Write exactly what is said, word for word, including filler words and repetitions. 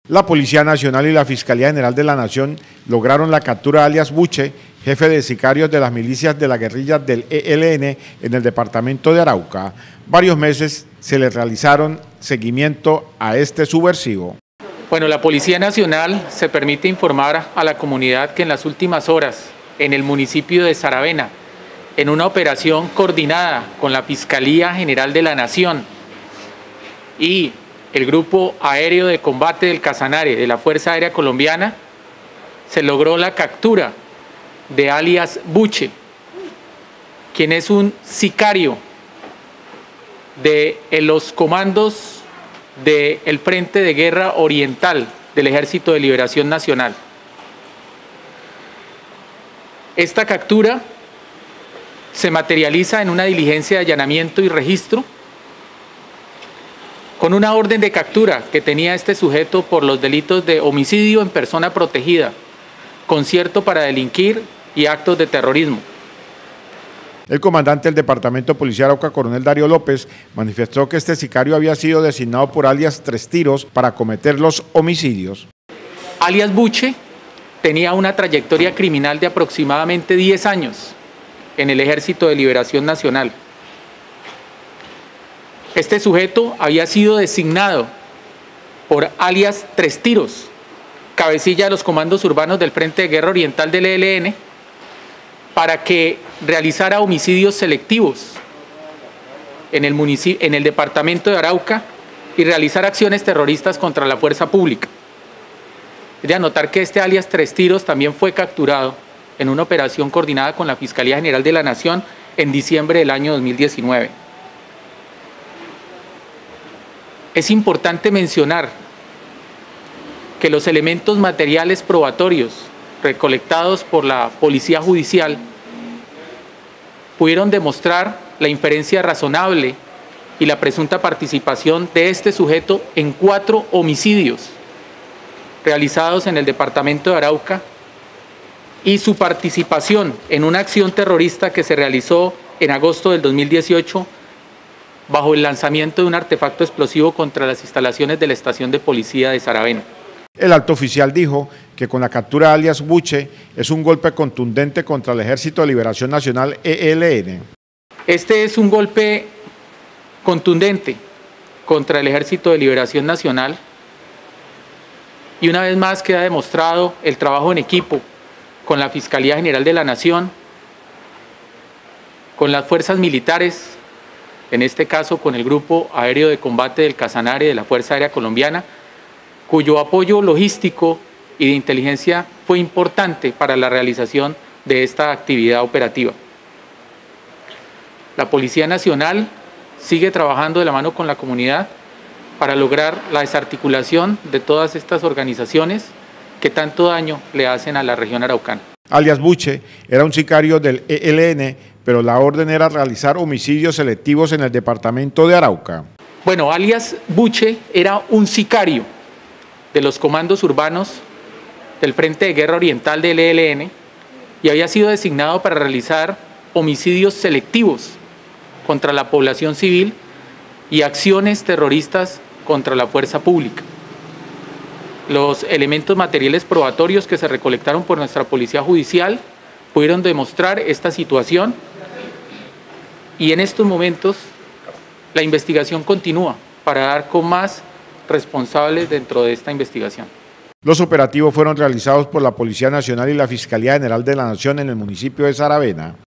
La Policía Nacional y la Fiscalía General de la Nación lograron la captura de alias Buche, jefe de sicarios de las milicias de la guerrilla del E L N en el departamento de Arauca. Varios meses se le realizaron seguimiento a este subversivo. Bueno, la Policía Nacional se permite informar a la comunidad que en las últimas horas, en el municipio de Saravena, en una operación coordinada con la Fiscalía General de la Nación y el Grupo Aéreo de Combate del Casanare de la Fuerza Aérea Colombiana, se logró la captura de alias Buche, quien es un sicario de los comandos del Frente de Guerra Oriental del Ejército de Liberación Nacional. Esta captura se materializa en una diligencia de allanamiento y registro con una orden de captura que tenía este sujeto por los delitos de homicidio en persona protegida, concierto para delinquir y actos de terrorismo. El comandante del Departamento Policial Arauca, coronel Darío López, manifestó que este sicario había sido designado por alias Tres Tiros para cometer los homicidios. Alias Buche tenía una trayectoria criminal de aproximadamente diez años en el Ejército de Liberación Nacional. Este sujeto había sido designado por alias Tres Tiros, cabecilla de los comandos urbanos del Frente de Guerra Oriental del E L N, para que realizara homicidios selectivos en el, municipio, en el departamento de Arauca y realizar acciones terroristas contra la fuerza pública. Es de anotar que este alias Tres Tiros también fue capturado en una operación coordinada con la Fiscalía General de la Nación en diciembre del año dos mil diecinueve. Es importante mencionar que los elementos materiales probatorios recolectados por la Policía Judicial pudieron demostrar la inferencia razonable y la presunta participación de este sujeto en cuatro homicidios realizados en el departamento de Arauca y su participación en una acción terrorista que se realizó en agosto del dos mil dieciocho bajo el lanzamiento de un artefacto explosivo contra las instalaciones de la estación de policía de Saravena. El alto oficial dijo que con la captura de alias Buche es un golpe contundente contra el Ejército de Liberación Nacional E L N. Este es un golpe contundente contra el Ejército de Liberación Nacional y una vez más queda demostrado el trabajo en equipo con la Fiscalía General de la Nación, con las fuerzas militares, en este caso con el Grupo Aéreo de Combate del Casanare de la Fuerza Aérea Colombiana, cuyo apoyo logístico y de inteligencia fue importante para la realización de esta actividad operativa. La Policía Nacional sigue trabajando de la mano con la comunidad para lograr la desarticulación de todas estas organizaciones que tanto daño le hacen a la región araucana. Alias Buche era un sicario del E L N, pero la orden era realizar homicidios selectivos en el departamento de Arauca. Bueno, alias Buche era un sicario de los comandos urbanos del Frente de Guerra Oriental del E L N y había sido designado para realizar homicidios selectivos contra la población civil y acciones terroristas contra la fuerza pública. Los elementos materiales probatorios que se recolectaron por nuestra Policía Judicial pudieron demostrar esta situación y en estos momentos la investigación continúa para dar con más responsables dentro de esta investigación. Los operativos fueron realizados por la Policía Nacional y la Fiscalía General de la Nación en el municipio de Saravena.